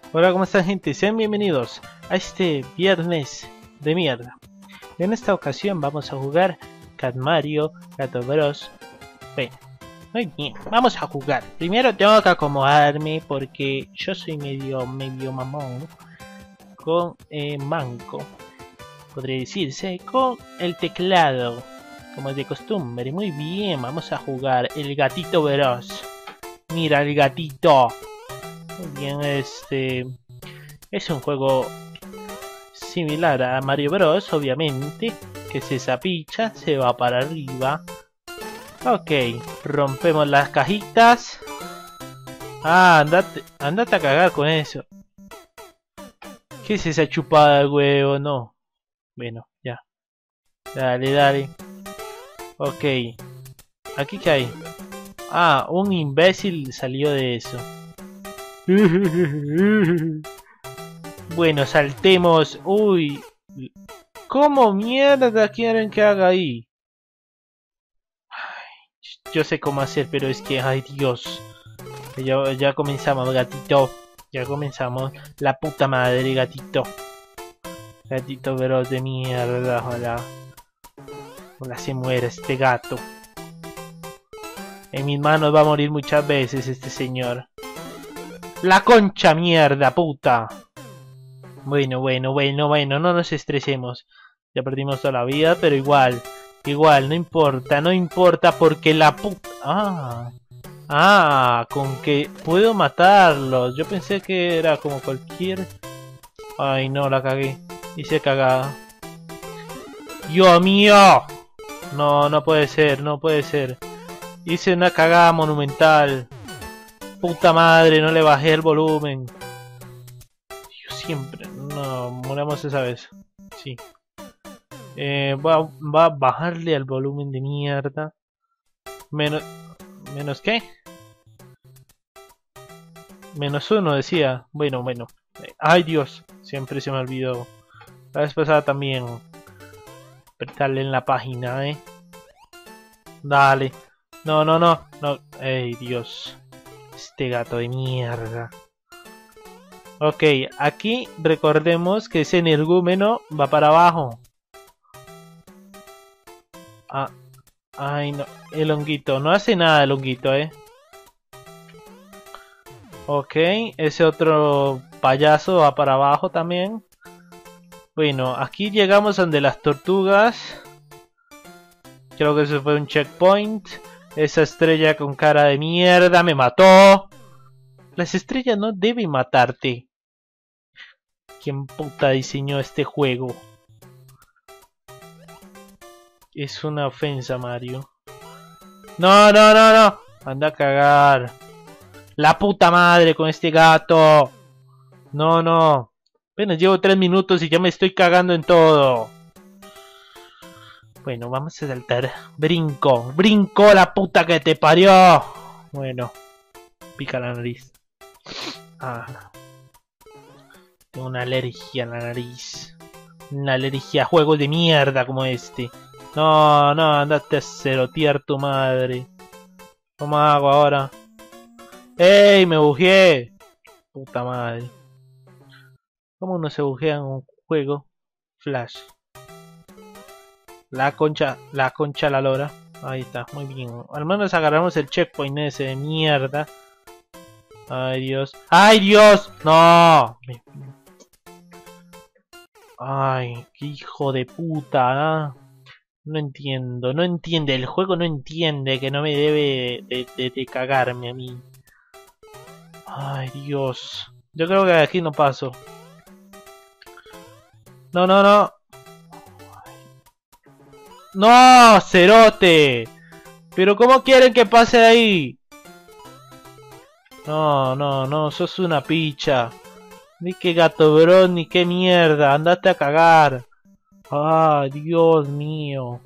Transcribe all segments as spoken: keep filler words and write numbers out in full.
Hola, ¿cómo están, gente? Sean bienvenidos a este viernes de mierda. En esta ocasión vamos a jugar Cat Mario, Gato Bros. Bueno, muy bien, vamos a jugar. Primero tengo que acomodarme porque yo soy medio, medio mamón con eh, manco, podría decirse, con el teclado, como de costumbre. Muy bien, vamos a jugar el Gatito Bros. Mira el gatito. Muy bien, este es un juego similar a Mario Bros, obviamente, que se zapicha, se va para arriba. Ok, rompemos las cajitas. Ah, andate, andate a cagar con eso. ¿Qué es esa chupada de huevo? No. Bueno, ya. Dale, dale. Ok. ¿Aquí qué hay? Ah, un imbécil salió de eso. Bueno, saltemos. Uy. ¿Cómo mierda quieren que haga ahí? Ay, yo sé cómo hacer, pero es que, ay Dios. Ya, ya comenzamos, gatito. Ya comenzamos. La puta madre, gatito. Gatito Bros de mierda, ojalá. Ojalá se muera este gato. En mis manos va a morir muchas veces este señor. La concha mierda, puta. Bueno, bueno, bueno, bueno, no nos estresemos. Ya perdimos toda la vida, pero igual. Igual, no importa, no importa porque la puta... Ah, ah, con que puedo matarlos. Yo pensé que era como cualquier... Ay, no, la cagué. Hice cagada. ¡Dios mío! No, no puede ser, no puede ser. Hice una cagada monumental. Puta madre, no le bajé el volumen. Yo siempre... No, moramos esa vez. Sí. Eh, va, va a bajarle al volumen de mierda. Menos... ¿Menos qué? Menos uno decía. Bueno, bueno. Ay Dios, siempre se me olvidó. La vez pasada también. Apretarle en la página, eh. Dale. No, no, no. No. Ay Dios. Este gato de mierda. Ok, aquí recordemos que ese energúmeno va para abajo. Ah, ay no, el honguito, no hace nada el honguito, eh. Ok, ese otro payaso va para abajo también. Bueno, aquí llegamos donde las tortugas. Creo que eso fue un checkpoint. Esa estrella con cara de mierda me mató. Las estrellas no deben matarte. ¿Quién puta diseñó este juego? Es una ofensa, Mario. No, no, no, no. Anda a cagar. La puta madre con este gato. No, no. Apenas llevo tres minutos y ya me estoy cagando en todo. Bueno, vamos a saltar. Brinco. Brinco la puta que te parió. Bueno. Pica la nariz. Ah. Tengo una alergia a la nariz. Una alergia a juegos de mierda como este. No, no, andate a cerotear tu madre. ¿Cómo hago ahora? ¡Ey! Me bugueé. Puta madre. ¿Cómo no se bujea en un juego? Flash. La concha, la concha la lora. Ahí está, muy bien. Al menos agarramos el checkpoint ese de mierda. Ay Dios. ¡Ay Dios! ¡No! Ay, qué hijo de puta, ¿eh? No entiendo, no entiende, el juego no entiende que no me debe de, de, de cagarme a mí. Ay Dios. Yo creo que aquí no paso. No, no, no. ¡No! ¡Cerote! ¿Pero cómo quieren que pase de ahí? No, no, no, sos una picha. Ni que gato bro, ni que mierda, andate a cagar. Ah, Dios mío.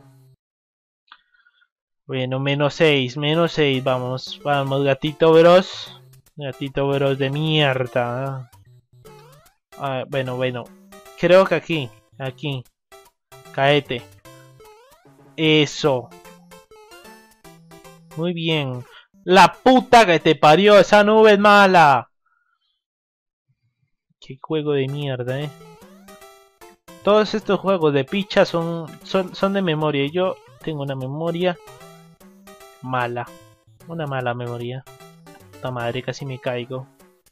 Bueno, menos seis, menos seis, vamos, vamos, gatito bros. Gatito bros de mierda. Ah, bueno, bueno. Creo que aquí, aquí. Caete. Eso. Muy bien. La puta que te parió, esa nube es mala. Qué juego de mierda, eh. Todos estos juegos de picha son, son, son de memoria. Yo tengo una memoria mala. Una mala memoria. Puta madre, casi me caigo.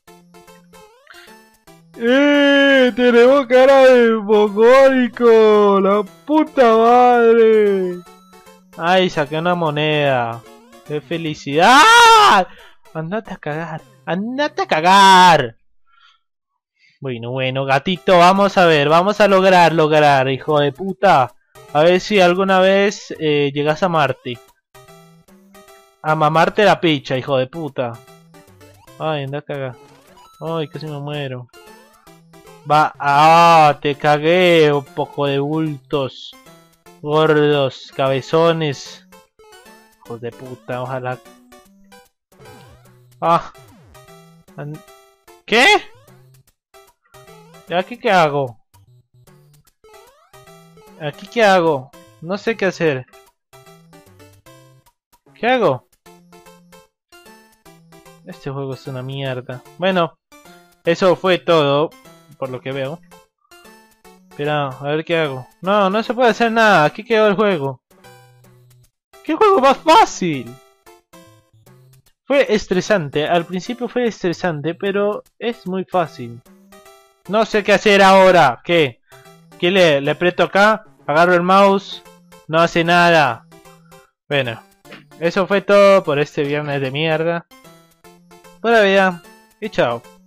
¡Eh! ¡Tenemos cara de mogólico! ¡La puta madre! ¡Ay, saqué una moneda! ¡Qué felicidad! ¡Andate a cagar! ¡Andate a cagar! Bueno, bueno, gatito, vamos a ver. Vamos a lograr, lograr, hijo de puta. A ver si alguna vez eh, llegas a Marte. A mamarte la picha, hijo de puta. Ay, anda a cagar. Ay, casi me muero. Va, ah, te cagué, un poco de bultos. Gordos, cabezones. Hijos de puta, ojalá. Ah. ¿Qué? ¿Y aquí qué hago? ¿Aquí qué hago? No sé qué hacer. ¿Qué hago? Este juego es una mierda. Bueno, eso fue todo, por lo que veo. Espera, a ver qué hago. No, no se puede hacer nada. Aquí quedó el juego. ¿Qué juego más fácil? Fue estresante. Al principio fue estresante, pero es muy fácil. No sé qué hacer ahora. ¿Qué? ¿Qué le, le aprieto acá? Agarro el mouse. No hace nada. Bueno, eso fue todo por este viernes de mierda. Buena vida y chao.